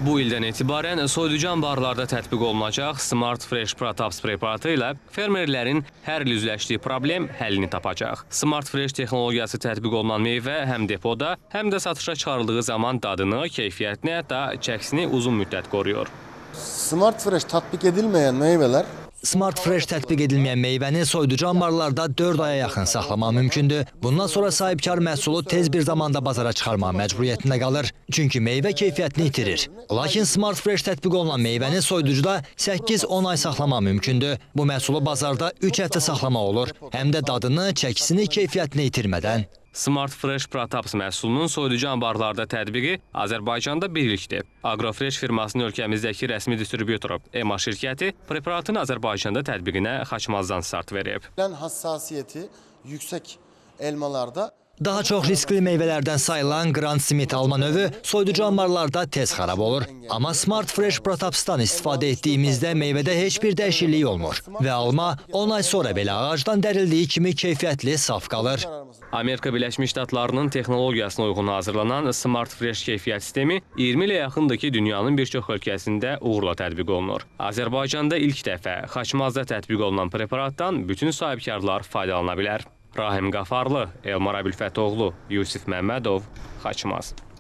Bu ildən etibarən soyuducu anbarlarda tətbiq olunacaq Smart Fresh Protabs preparatı ilə fermerlərin hər il üzləşdiyi problem həllini tapacaq. Smart Fresh texnologiyası tətbiq olunan meyvə həm depoda, həm də satışa çıxarıldığı zaman dadını, keyfiyyətini, hətta çəkisini uzun müddət qoruyur. Smart Fresh tatbik edilmeyen meyveler Smart Fresh tətbiq edilməyən meyvəni soyuducu anbarlarda 4 aya yaxın saxlamaq mümkündür. Bundan sonra sahibkar məhsulu tez bir zamanda bazara çıxarmaq məcburiyyətində qalır. Çünki meyvə keyfiyyətini itirir. Lakin Smart Fresh tətbiq olunan meyvəni soyuducuda 8-10 ay saxlamaq mümkündür. Bu məhsulu bazarda 3 həftə saxlamaq olur. Həm də dadını, çəkisini, keyfiyyətini itirmədən. Smart Fresh Protabs məhsulunun soyuducu anbarlarda tətbiqi Azərbaycanda bir ilkdir. Agrofresh firmasının ölkəmizdəki rəsmi distribyutoru EMA şirkəti preparatın Azərbaycanda tətbiqinə Xaçmazdan start verib. hassasiyeti yüksek elmalarda Daha çox riskli meyvələrdən sayılan Grand Smith alma növü soyuducu anbarlarda tez xarab olur. Amma Smart Fresh Protabs'dan istifadə etdiyimizdə meyvədə heç bir dəyişiklik olmur. Və alma 10 ay sonra belə ağacdan dərildiyi kimi keyfiyyətli, saf qalır. Amerika Birləşmiş Ştatlarının texnologiyasına uyğun hazırlanan Smart Fresh keyfiyyət sistemi 20 ilə yaxındır ki, dünyanın bir çox ölkəsində uğurla tətbiq olunur. Azərbaycanda ilk dəfə Xaçmazda tətbiq olunan preparatdan bütün sahibkarlar faydalana bilər. Rahim Qafarlı, Elmar Əbülfətoğlu, Yusif Məmmədov, Xaçmaz.